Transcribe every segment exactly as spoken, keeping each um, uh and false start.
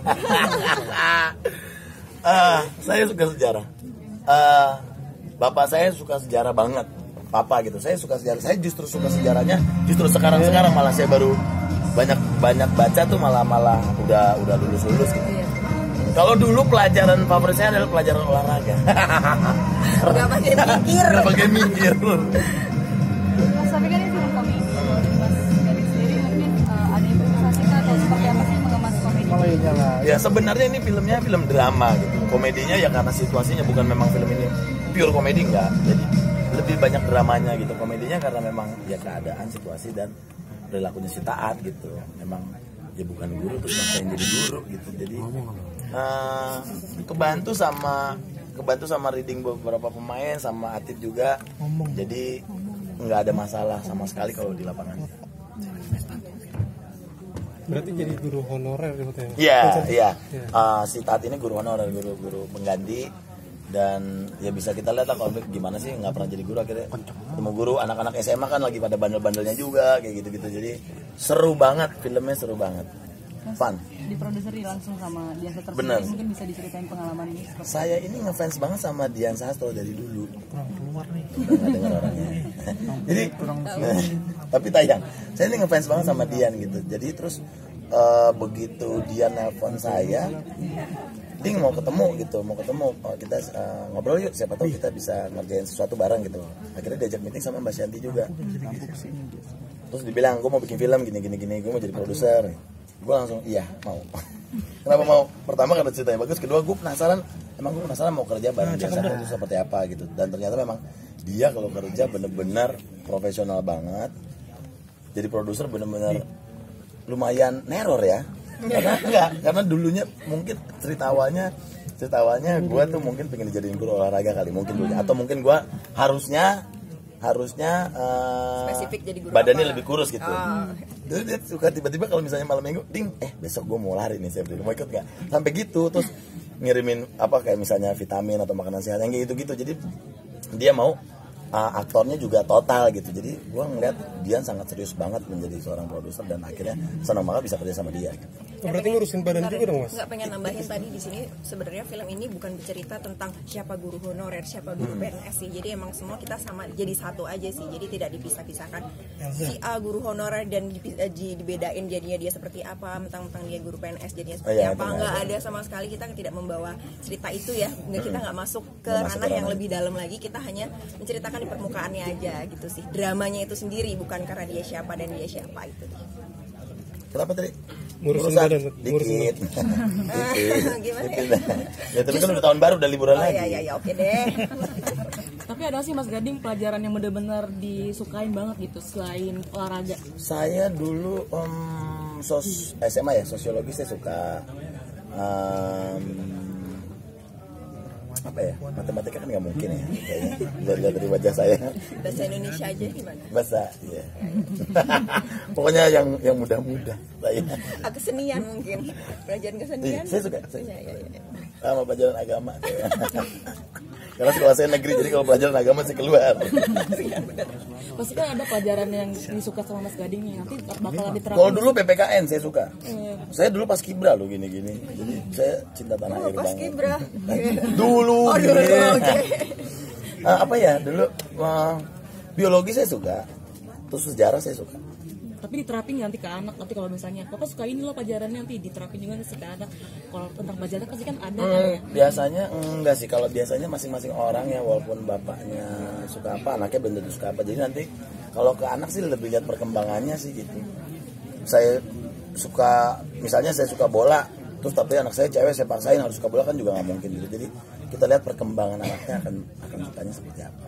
uh, saya suka sejarah. Uh, bapak saya suka sejarah banget. Papa gitu. Saya suka sejarah. Saya justru suka sejarahnya. Justru sekarang-sekarang malah saya baru banyak banyak baca tuh malah malah udah udah lulus lulus gitu. Kalau dulu pelajaran favorit saya adalah pelajaran olahraga. Gak pakai mikir. Gak pakai mikir. Mas, tapi kan ini film komedi. Mas Gading sendiri mungkin uh, ada improvisasi atau seperti apa sih mengemas komedi? Oh iya lah. Ya sebenarnya ini filmnya film drama gitu. Komedinya ya karena situasinya bukan memang film ini pure komedi enggak. Jadi lebih banyak dramanya gitu. Komedinya karena memang ya keadaan, situasi dan perilakunya si Taat gitu. Memang ya bukan guru terus maksain jadi guru gitu. Jadi uh, kebantu sama kebantu sama reading beberapa pemain sama Atit juga. Jadi nggak ada masalah sama sekali kalau di lapangan. Berarti jadi guru honorer gitu ya? Iya, iya. Uh, si Taat ini guru honorer, guru-guru pengganti. Dan ya bisa kita lihat lah kalau gimana sih nggak pernah jadi guru akhirnya ketemu guru. Anak-anak S M A kan lagi pada bandel-bandelnya juga kayak gitu-gitu. Jadi seru banget, filmnya seru banget. Mas, fun. Diproduseri langsung sama Dian Sastro. Bener. Mungkin bisa diceritain pengalaman ini. Saya ini ngefans banget sama Dian Sastro dari dulu. Kurang keluar nih. Udah nggak dengar orangnya. Jadi tapi tayang. Saya ini ngefans banget sama Dian gitu. Jadi terus uh, begitu Dian nelpon saya, Ding mau ketemu gitu, mau ketemu oh, kita uh, ngobrol yuk, siapa tahu kita bisa ngerjain sesuatu bareng gitu. Akhirnya diajak meeting sama Mbak Shanti juga. Terus dibilang, gue mau bikin film gini gini gini, gue mau jadi produser. Gue langsung iya mau. Kenapa mau? Pertama karena ceritanya bagus, kedua gue penasaran, emang gue penasaran mau kerja bareng Dian Sastro itu seperti apa gitu. Dan ternyata memang dia kalau kerja bener-bener profesional banget. Jadi produser bener-bener lumayan neror ya. Karena enggak, karena dulunya mungkin cerita awalnya cerita awalnya gue tuh mungkin pengen dijadiin guru olahraga kali mungkin dulunya, atau mungkin gue harusnya harusnya uh, spesifik jadi guru badannya apa? Lebih kurus gitu. Oh. Jadi dia suka tiba-tiba kalau misalnya malam minggu, ding, eh besok gue mau lari nih, saya mau ikut nggak? Sampai gitu, terus ngirimin apa kayak misalnya vitamin atau makanan sehat yang gitu-gitu. Jadi dia mau uh, aktornya juga total gitu. Jadi gue ngeliat Dian sangat serius banget menjadi seorang produser dan akhirnya senang banget bisa kerja sama dia gitu. Berarti ngurusin badan juga dong, Mas? Nggak pengen nambahin tadi di sini sebenarnya film ini bukan bercerita tentang siapa guru honorer, siapa guru P N S sih. Jadi emang semua kita sama jadi satu aja sih. Jadi tidak dipisah-pisahkan. Si A guru honorer dan dibedain jadinya dia seperti apa, mentang-mentang dia guru P N S jadinya seperti oh, iya, apa. Nggak ada sama sekali, kita tidak membawa cerita itu ya. Nggak, kita nggak masuk ke ranah yang lebih dalam lagi. Kita hanya menceritakan di permukaannya aja gitu sih. Dramanya itu sendiri bukan karena dia siapa dan dia siapa itu. Kenapa tadi? Ngurusin badan, ngurusin dikit. Dikit. Gimana ya? Ya tapi kan udah tahun baru, udah liburan oh, lagi. iya, iya, iya, oke deh. Tapi ada sih Mas Gading pelajaran yang benar-benar disukain banget gitu selain olahraga? Saya dulu um, sos S M A ya, sosiologi saya suka. Um, apa ya, matematika kan nggak mungkin ya kayaknya lihat dari wajah saya. Bahasa Indonesia aja gimana? Bahasa ya. Pokoknya yang yang mudah-mudah saya. Ah, kesenian mungkin, pelajaran kesenian. Saya suka saya. Ya, ya, ya. Sama pelajaran agama saya. Karena sekolah saya negeri, jadi kalau pelajaran agama saya keluar. Pasti kan ada pelajaran yang disuka sama Mas Gading nih, nanti bakalan diterapkan. Kalau dulu P P K N saya suka. Eh. Saya dulu pas Kibra loh gini-gini. Jadi saya cinta tanah oh, air pas banget. Kibra. Dulu. Oh, dulu. Okay. Uh, apa ya? Dulu uh, biologi saya suka. Terus sejarah saya suka. Tapi diterapin nanti ke anak, nanti kalau misalnya Bapak suka ini loh pelajarannya, nanti diterapin juga sih ke anak. Kalau tentang pelajaran pasti kan ada. Hmm, kan? biasanya enggak sih, kalau biasanya masing-masing orang ya, walaupun bapaknya suka apa, anaknya belum tentu suka apa. Jadi nanti kalau ke anak sih lebih lihat perkembangannya sih gitu. Saya suka, misalnya saya suka bola, terus tapi anak saya cewek saya paksain harus suka bola kan juga nggak mungkin gitu. Jadi kita lihat perkembangan anaknya akan akan sukanya seperti apa.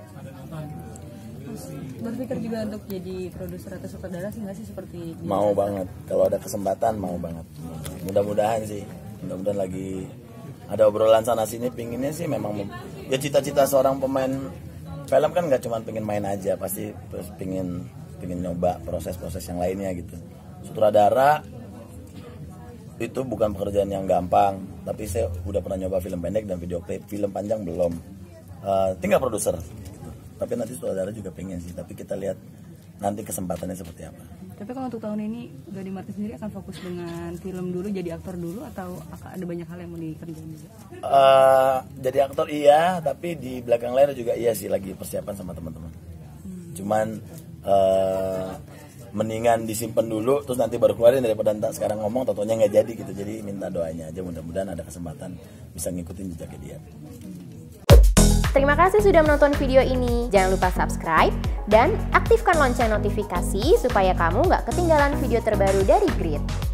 Berpikir juga untuk jadi produser atau sutradara sih nggak sih seperti mau banget kalau ada kesempatan, mau banget. Mudah-mudahan sih, mudah-mudahan lagi ada obrolan sana sini. Pinginnya sih memang ya, cita-cita seorang pemain film kan nggak cuma pengen main aja, pasti terus pingin pingin nyoba proses-proses yang lainnya gitu. Sutradara itu bukan pekerjaan yang gampang, tapi saya udah pernah nyoba film pendek dan video klip. Film panjang belum, uh, tinggal produser. Tapi nanti sutradara juga pengen sih, tapi kita lihat nanti kesempatannya seperti apa. Tapi kalau untuk tahun ini Gading Martin sendiri akan fokus dengan film dulu, jadi aktor dulu, atau akan ada banyak hal yang mau dikerjain juga? Uh, jadi aktor iya, tapi di belakang layar juga iya sih, lagi persiapan sama teman-teman. Hmm. Cuman uh, mendingan disimpan dulu, terus nanti baru keluarin daripada entar sekarang ngomong, totonya nggak jadi gitu. Jadi minta doanya aja, mudah-mudahan ada kesempatan bisa ngikutin jejaknya dia. Terima kasih sudah menonton video ini. Jangan lupa subscribe dan aktifkan lonceng notifikasi supaya kamu nggak ketinggalan video terbaru dari Grit.